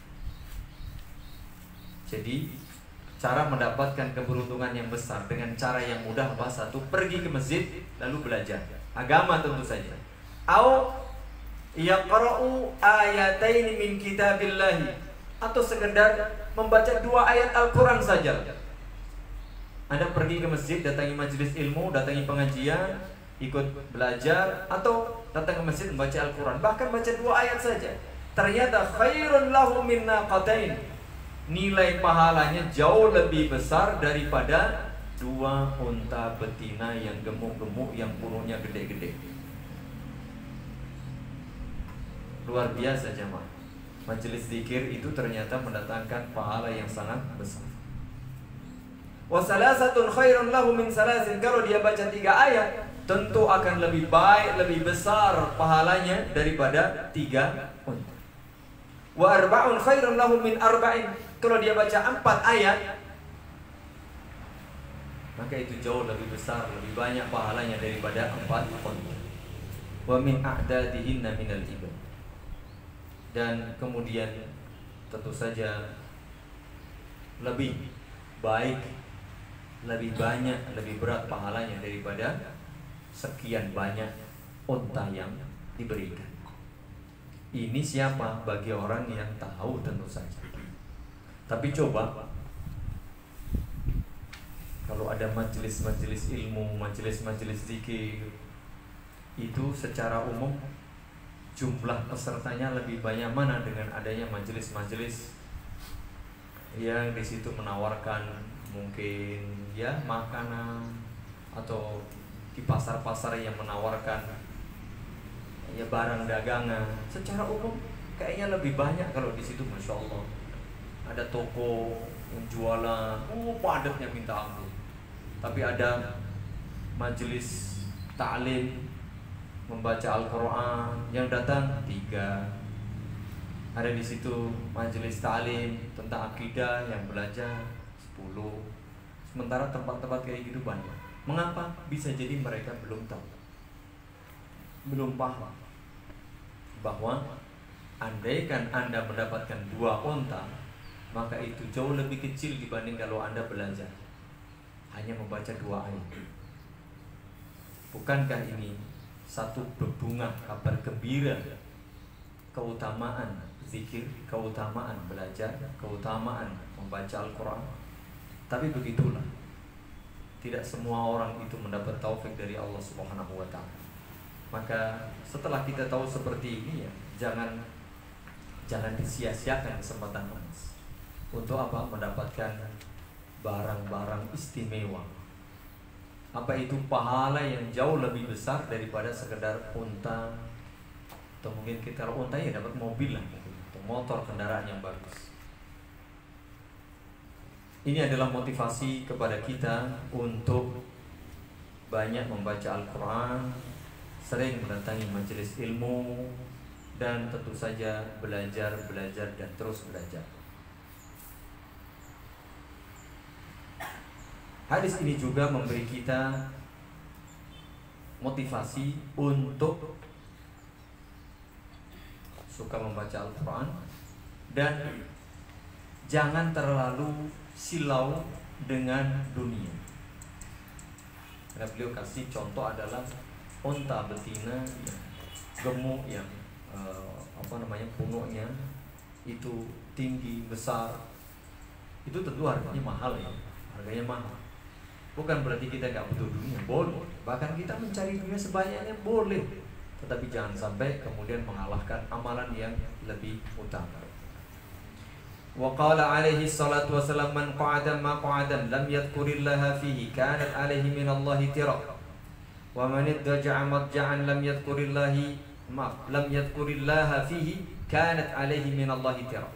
Jadi cara mendapatkan keberuntungan yang besar dengan cara yang mudah apa? Satu, pergi ke masjid lalu belajar agama tentu saja. Au yaqra'u ayataini min kitabillahi, atau sekedar membaca 2 ayat Al-Quran saja. Anda pergi ke masjid, datangi majelis ilmu, datangi pengajian, ikut belajar, atau datang ke masjid membaca Al-Quran, bahkan baca 2 ayat saja. Ternyata khairun lahu min naqatain, nilai pahalanya jauh lebih besar daripada 2 unta betina yang gemuk-gemuk, yang punuknya gede-gede. Luar biasa jemaah. Majelis zikir itu ternyata mendatangkan pahala yang sangat besar. Wa salasatun khairun lahu min salasin, kalau dia baca 3 ayat tentu akan lebih baik, lebih besar pahalanya daripada 3 unta. Wa arba'un khairun lahu min arba'in, kalau dia baca 4 ayat maka itu jauh lebih besar, lebih banyak pahalanya daripada 4 unta. Wa min a'dadihinna minal ibad, dan kemudian tentu saja lebih baik, lebih banyak, lebih berat pahalanya daripada sekian banyak unta yang diberikan. Ini siapa? Bagi orang yang tahu tentu saja. Tapi coba kalau ada majelis-majelis ilmu, majelis-majelis zikir, itu secara umum jumlah pesertanya lebih banyak mana dengan adanya majelis-majelis yang di situ menawarkan mungkin ya makanan, atau di pasar-pasar yang menawarkan ya barang dagangan. Secara umum kayaknya lebih banyak kalau di situ, masya Allah, ada toko yang jualan, padatnya minta ampun. Tapi ada majelis ta'lim membaca Al-Quran, yang datang 3. Ada di situ majelis ta'lim tentang akidah, yang belajar 10. Sementara tempat-tempat kayak gitu banyak. Mengapa? Bisa jadi mereka belum tahu, belum paham bahwa andaikan Anda mendapatkan 2 unta, maka itu jauh lebih kecil dibanding kalau Anda belajar hanya membaca 2 ayat. Bukankah ini satu bebungah kabar gembira, keutamaan zikir, keutamaan belajar, keutamaan membaca Al-Quran? Tapi begitulah, tidak semua orang itu mendapat taufik dari Allah Subhanahu wa ta'ala. Maka setelah kita tahu seperti ini, ya jangan disia-siakan kesempatan emas. Untuk apa? Mendapatkan barang-barang istimewa. Apa itu? Pahala yang jauh lebih besar daripada sekedar unta, atau mungkin kita unta ya dapat mobil lah, atau motor, kendaraan yang bagus. Ini adalah motivasi kepada kita untuk banyak membaca Al-Quran, sering mendatangi majelis ilmu, dan tentu saja belajar dan terus belajar. Hadis ini juga memberi kita motivasi untuk suka membaca Al-Quran dan jangan terlalu silau dengan dunia. Karena beliau kasih contoh adalah unta betina yang gemuk, yang punuknya itu tinggi, besar. Itu tentu harganya mahal ya, harganya mahal. Bukan berarti kita gak butuh dunia, boleh. Bahkan kita mencari dunia sebanyaknya boleh. Tetapi jangan sampai kemudian mengalahkan amalan yang lebih utama. Wa qala alaihi salatu wassalam, man qa'ada maq'adan lam yadhkurillaha fihi kanat alaihi minallahi tira. Wa man idja'a madja'an lam yadhkurillaha fihi kanat alaihi minallahi tira.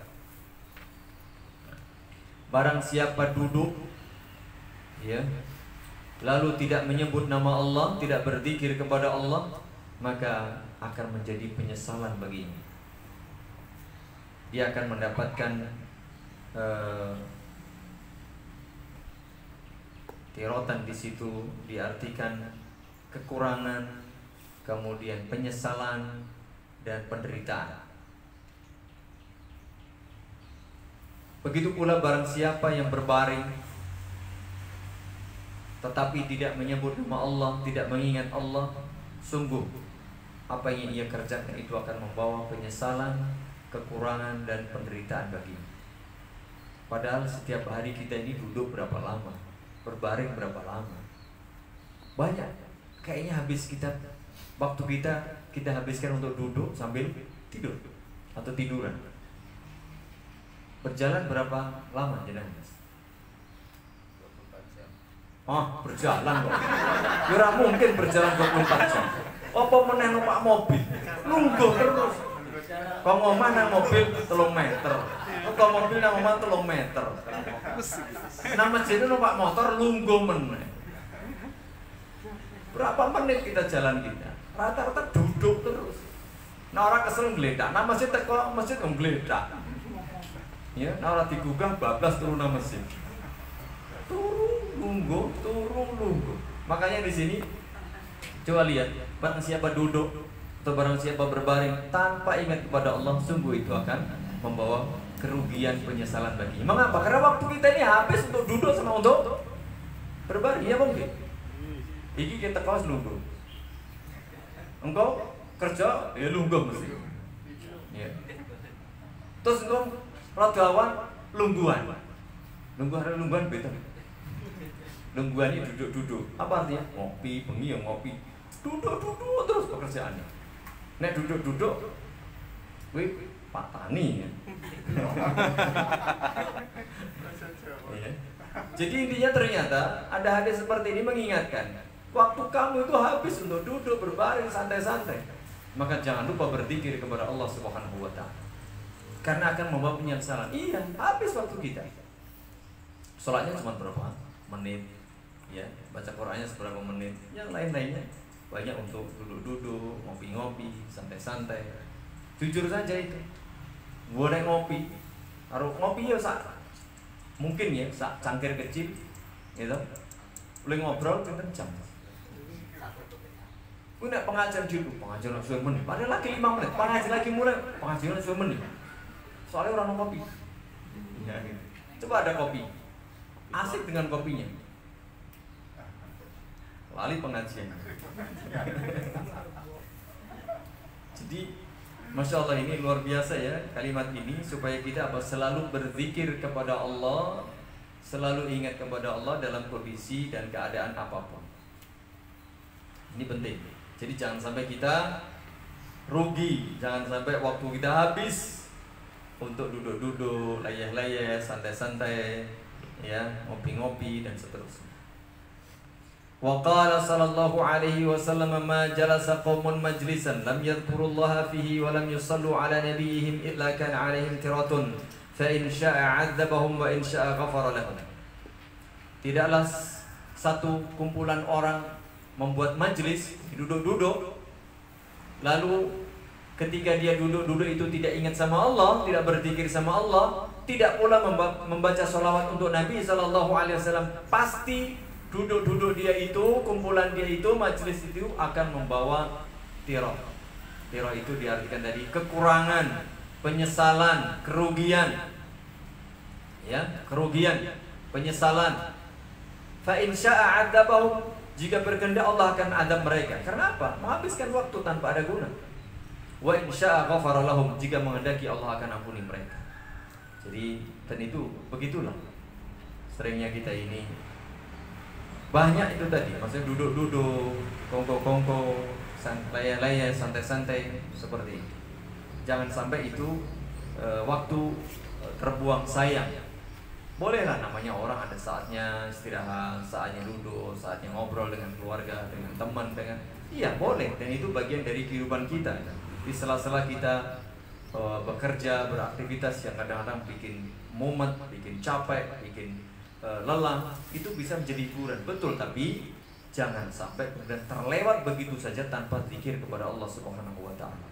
Barang siapa duduk ya, lalu tidak menyebut nama Allah, tidak berzikir kepada Allah, maka akan menjadi penyesalan baginya. Dia akan mendapatkan Tirotan di situ diartikan kekurangan, kemudian penyesalan dan penderitaan. Begitu pula barang siapa yang berbaring tetapi tidak menyebut nama Allah, tidak mengingat Allah, sungguh apa yang ia kerjakan itu akan membawa penyesalan, kekurangan dan penderitaan baginya. Padahal setiap hari kita ini duduk berapa lama, berbaring berapa lama. Banyak. Kayaknya habis waktu kita habiskan untuk duduk sambil tidur atau tiduran. Berjalan berapa lama jenengan? Oh, berjalan kok. Ya ora mungkin berjalan 24 jam. Apa meneh numpak mobil? Lungguh terus. Kok ngomah nang mobil 3 meter. Kok mobil nang omah 3 meter. Nang masjid numpak motor lungguh meneh. Berapa menit kita jalan kita? Rata-rata duduk terus. Nah orang kesel ngeledak, nah masjid teko masjid ngeledak. Ya, nah orang digugah bablas turun nang masjid. Turun lungguh. Makanya di sini coba lihat, barang siapa duduk atau barang siapa berbaring tanpa ingat kepada Allah, sungguh itu akan membawa kerugian, penyesalan baginya. Mengapa? Karena waktu kita ini habis untuk duduk sama untuk berbaring, ya mungkin. Iki kita kaos lungguh. Engkau kerja ya lungguh mesti. Ya. Terus engkau ragawan lungguhan. Lungguhan beda. Lungguhan ini duduk-duduk. Apa artinya? Ngopi, bengi ya ngopi. Duduk terus pekerjaannya. Nek duduk-duduk kuwi Pak Tani ya. Ya. Jadi intinya ternyata ada hadis seperti ini mengingatkan, waktu kamu itu habis untuk duduk berbaring santai-santai, maka jangan lupa berzikir kepada Allah Subhanahu wa taala. Karena akan membawa penyesalan. Iya, habis waktu kita. Salatnya cuma berapa menit, ya, baca Qur'annya seberapa menit, yang lain-lainnya banyak untuk duduk-duduk, ngopi-ngopi, santai-santai. Jujur saja itu. Boleh ngopi. Harus ngopi ya sak. Mungkin ya sak cangkir kecil, gitu. Boleh ngobrol pinten jam. Ku nek pengajian dulu, pengajian suwe menit. Padahal lagi 5 menit, pengajian lagi mulai, pengajian suwe menit. Soalnya orang kopi. Ya, gitu. Coba ada kopi. Asik dengan kopinya. Lali pengajian. Jadi Masya Allah, ini luar biasa ya kalimat ini, supaya kita selalu berzikir kepada Allah, selalu ingat kepada Allah dalam kondisi dan keadaan apapun. Ini penting. Jadi jangan sampai kita rugi, jangan sampai waktu kita habis untuk duduk-duduk, layah-layah, santai-santai, ya, ngopi-ngopi dan seterusnya. Wa qala sallallahu alaihi wasallam, ma jalasa qaumun majlisan lam yadhkurullaha fihi wa lam yusallu ala nabiyihim illa kana alaihim tiratun fa in syaa'a 'adzabahum wa in syaa'a ghafara lahum. Tidaklah satu kumpulan orang membuat majlis, duduk-duduk, lalu ketika dia duduk-duduk itu tidak ingat sama Allah, tidak berzikir sama Allah, tidak pula membaca sholawat untuk Nabi SAW, pasti duduk-duduk dia itu, kumpulan dia itu, majlis itu akan membawa tirah. Tirah itu diartikan dari kekurangan, penyesalan, kerugian. Ya, kerugian, penyesalan. Fa in syaa'a 'adzabahum, jika berkehendak Allah akan adab mereka. Karena apa? Menghabiskan waktu tanpa ada guna. Wa in syaa'a ghafara lahum, jika menghendaki Allah akan ampuni mereka. Jadi, dan itu begitulah seringnya kita ini. Banyak itu tadi, maksudnya duduk-duduk, kongko-kongko, layah-layah, santai-santai seperti itu. Jangan sampai itu waktu terbuang sayang. Bolehlah, namanya orang ada saatnya istirahat, saatnya duduk, saatnya ngobrol dengan keluarga, dengan teman, dengan iya boleh, dan itu bagian dari kehidupan kita. Di sela-sela kita bekerja, beraktivitas yang kadang-kadang bikin mumet, bikin capek, bikin lelah, itu bisa menjadi hiburan, betul, tapi jangan sampai kemudian terlewat begitu saja tanpa zikir kepada Allah Subhanahu wa taala.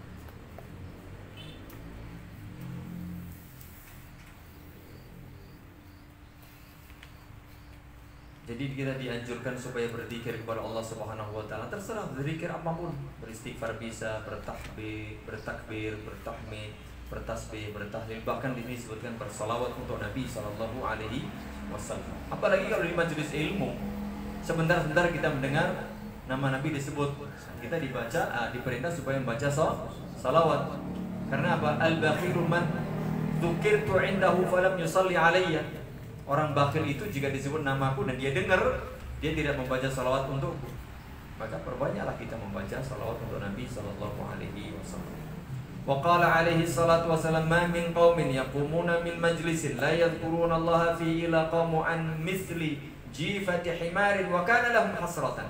Jadi kita dianjurkan supaya berzikir kepada Allah Subhanahu wa taala. Terserah berzikir apapun, beristighfar bisa, bertakbir, bertahmid, bertasbih, bertahlil, bahkan di sini disebutkan bersalawat untuk Nabi sallallahu alaihi wasallam. Apalagi kalau di majelis ilmu, sebentar-sebentar kita mendengar nama Nabi disebut, kita diperintah supaya membaca salawat. Karena apa? Al-bakhiru man dzukirtu indahu falam yusalli alayya. Orang bakhil itu jika disebut namaku dan dia dengar, dia tidak membaca salawat untukku, maka perbanyaklah kita membaca salawat untuk Nabi sallallahu alaihi wasallam. Wa qala alaihi salatu wasallam, ma min qaumin yaqumuna min majlisin la yadhkuruna Allah fi illa qamu an misli jifati himarin wa kana lahum hasratan.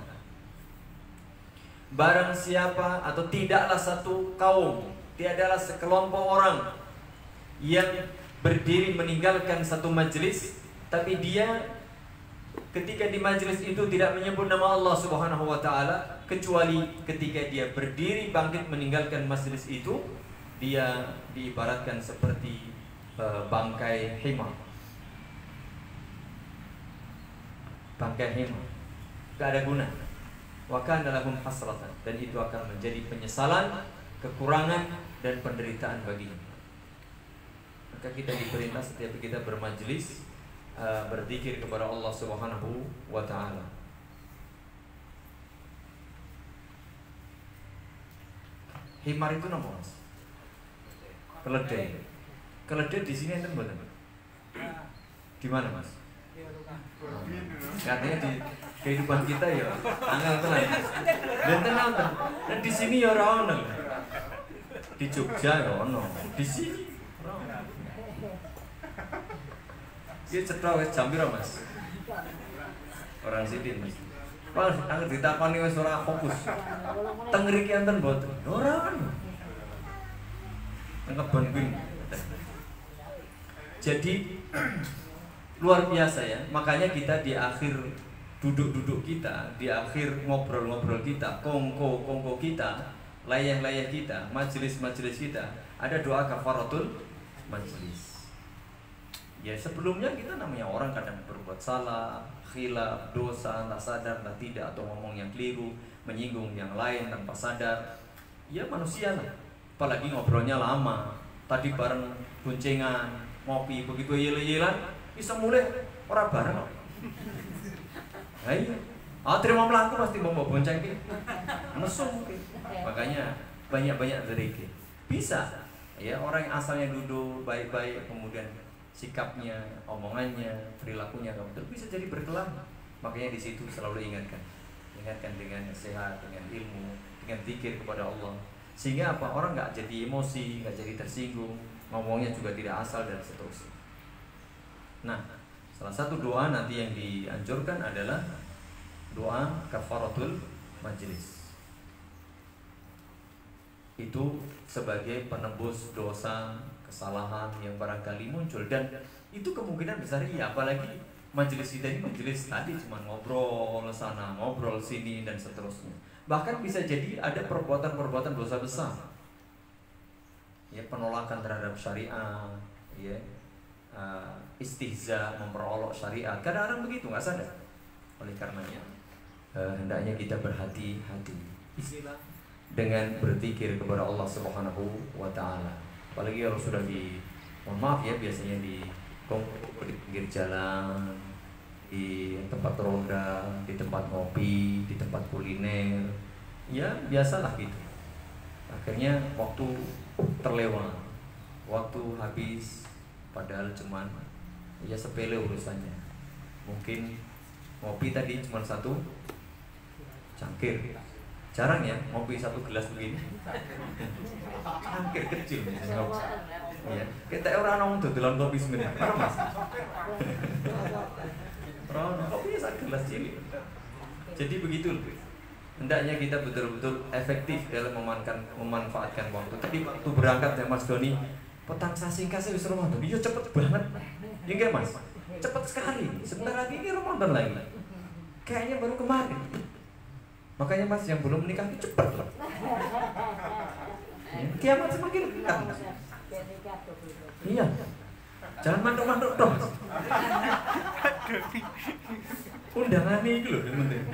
Barang siapa atau tidaklah satu kaum, tiadalah sekelompok orang yang berdiri meninggalkan satu majlis, tapi dia ketika di majlis itu tidak menyebut nama Allah Subhanahu wa taala, kecuali ketika dia berdiri bangkit meninggalkan majlis itu, dia diibaratkan seperti bangkai himar. Bangkai himar, tidak ada guna. Wa kana lahum hasratan, dan itu akan menjadi penyesalan, kekurangan dan penderitaan baginya. Maka kita diperintah setiap kita bermajlis berzikir kepada Allah Subhanahu wa taala. Himar itu nama Mas? Keledai. Keledai di sini enten mboten? Di mana Mas? Katanya di kehidupan kita ya angel tenan. Dan tenan. Dan di sini ya ora ono. Di Jogja ya ono. Di sini dia cetha wis jam pira Mas? Orang Sidin Mas. Pas angger ditakoni wis ora fokus. Teng mriki enten mboten? Ora ono. Nang kebon kuwi. Jadi luar biasa ya. Makanya kita di akhir duduk-duduk kita, di akhir ngobrol-ngobrol kita, kongko kita, layah-layah kita, majelis-majelis kita, ada doa kafaratul majelis. Ya sebelumnya kita namanya orang kadang berbuat salah, khilaf, dosa, entah sadar, entah tidak, atau ngomong yang keliru, menyinggung yang lain tanpa sadar. Ya manusia lah. Apalagi ngobrolnya lama. Tadi bareng boncengan, ngopi, begitu yel-yelan, bisa mulai orang bareng. Ayo, terima melaku pasti mau bonceng ki. Mesum ki. Makanya banyak-banyak zikir. Bisa. Ya orang yang asalnya duduk baik-baik, kemudian sikapnya, omongannya, perilakunya kamu bisa jadi berkelana. Makanya di situ selalu ingatkan dengan sehat, dengan ilmu, dengan zikir kepada Allah. Sehingga apa? Orang nggak jadi emosi, nggak jadi tersinggung, ngomongnya juga tidak asal dan seterusnya. Nah, salah satu doa nanti yang dianjurkan adalah doa kafaratul majlis. Itu sebagai penebus dosa, kesalahan yang barangkali muncul, dan itu kemungkinan besar iya, apalagi majelis kita ini majelis tadi cuma ngobrol sana, ngobrol sini dan seterusnya. Bahkan bisa jadi ada perbuatan-perbuatan dosa besar. Ya penolakan terhadap syariat, ya istihza, memperolok syariat. Kadang-kadang begitu nggak sadar. Oleh karenanya hendaknya kita berhati-hati dengan berzikir kepada Allah Subhanahu wa taala. Apalagi kalau sudah mohon maaf ya, biasanya di pinggir jalan, di tempat ronda, di tempat ngopi, di tempat kuliner, ya biasalah gitu. Akhirnya waktu terlewat, waktu habis, padahal cuman ya sepele urusannya. Mungkin ngopi tadi cuma satu cangkir. Jarang ya ngopi satu gelas begini. Cangkir kecil ya. Kita orang nong dodolan kopi sebenarnya. Mas. Kopi satu gelas cilik. Jadi begitu. Hendaknya kita betul-betul efektif dalam memanfaatkan waktu. Tadi waktu berangkat ya Mas Doni, petang sasingka saya wis Ramadan. Iya cepet banget. Ya enggak Mas? Cepet sekali. Sebentar lagi ini Ramadan lagi. Kayaknya baru kemarin. Makanya Mas yang belum menikah itu cepat lah. Ya, kiamat semakin dekat. Iya. Jangan manduk-manduk dong. Undangannya itu loh yang penting.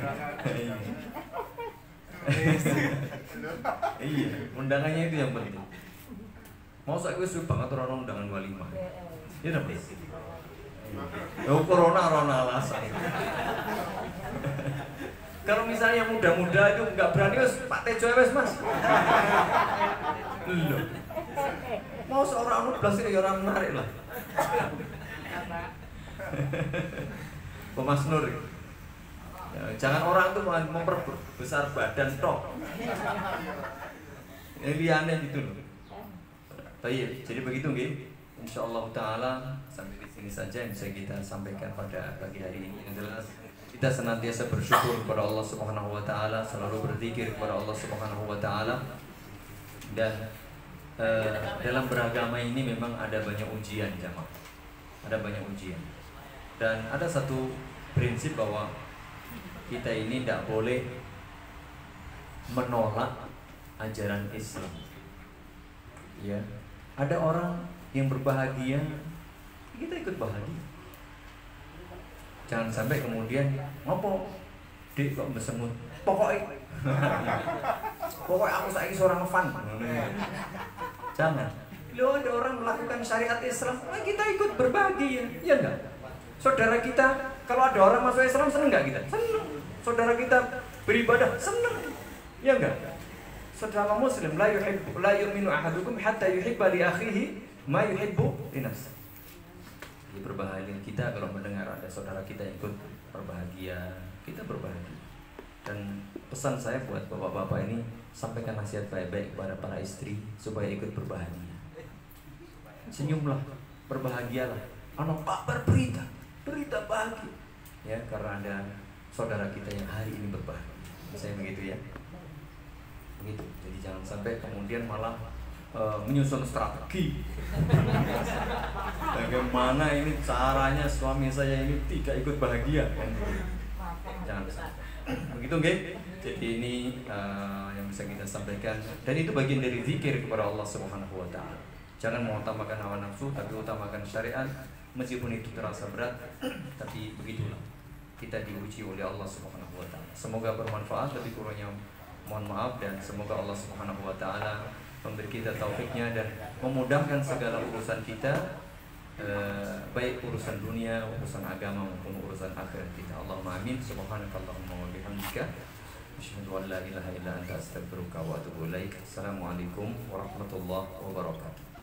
Iya, undangannya itu yang penting. Mau saya wis banget orang undangan walimah. Ya udah please. Oh corona alasan. Kalau misalnya muda-muda itu nggak berani wes Pak Tejo wes mas. Loh. Mau seorang 16 ya orang menarik lah. Mas Nur. Ya, jangan orang tuh memperbesar badan tok. Ini liane gitu loh. Baik, jadi begitu nggih. Insyaallah taala sampai di sini saja yang bisa kita sampaikan pada pagi hari ini. Yang jelas kita senantiasa bersyukur kepada Allah Subhanahu wa taala, selalu berzikir kepada Allah Subhanahu wa taala. Dan dalam beragama ini memang ada banyak ujian jamaah. Ada banyak ujian. Dan ada satu prinsip bahwa kita ini tidak boleh menolak ajaran Islam. Ya, ada orang yang berbahagia, kita ikut bahagia. Jangan sampai kemudian ngopo, Dik kok besemut. Pokoknya aku saiki seorang fan. Jangan. Loh, ada orang melakukan syariat Islam, kita ikut berbahagia, ya enggak? Saudara kita, kalau ada orang masuk Islam, seneng enggak kita? Seneng. Saudara kita beribadah, seneng, ya enggak? Saudara Muslim, la yu'minu ahadukum hatta yuhibba li akhihi ma yuhibbu li nafsihi. Jadi berbahagia kita kalau mendengar ada saudara kita ikut berbahagia, kita berbahagia. Dan pesan saya buat bapak-bapak ini, sampaikan nasihat baik-baik kepada para istri supaya ikut berbahagia. Senyumlah, berbahagialah. Anak kabar berita bahagia. Ya, karena ada saudara kita yang hari ini berbahagia. Saya begitu ya. Begitu. Jadi jangan sampai kemudian malah menyusun strategi. Bagaimana ini caranya suami saya ini tidak ikut bahagia? Jangan sampai. Begitu nggih. Jadi ini yang bisa kita sampaikan, dan itu bagian dari zikir kepada Allah Subhanahu wa taala. Jangan mengutamakan hawa nafsu, tapi utamakan syariat. Meskipun itu terasa berat, tapi begitulah kita diuji oleh Allah Subhanahu wa taala. Semoga bermanfaat, lebih kurangnya mohon maaf, dan semoga Allah Subhanahu wa taala memberi kita taufiknya dan memudahkan segala urusan kita, baik urusan dunia, urusan agama maupun urusan akhirat kita. Allahumma amin. Subhanakallahumma wa bihamdika asyhadu an la ilaha illa anta astaghfiruka wa atubu ilaik. Assalamualaikum warahmatullahi wabarakatuh.